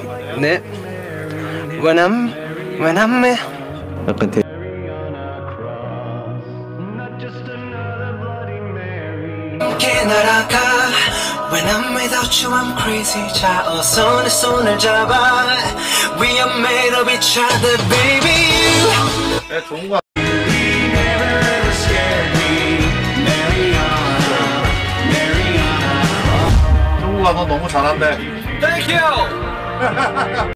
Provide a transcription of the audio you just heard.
네. When I'm with 약간 대... When I'm without you I'm crazy 자 어서 내 손을 잡아 We are made of each other baby 네, 좋은 거 종국아 너 너무 잘한대. Thank you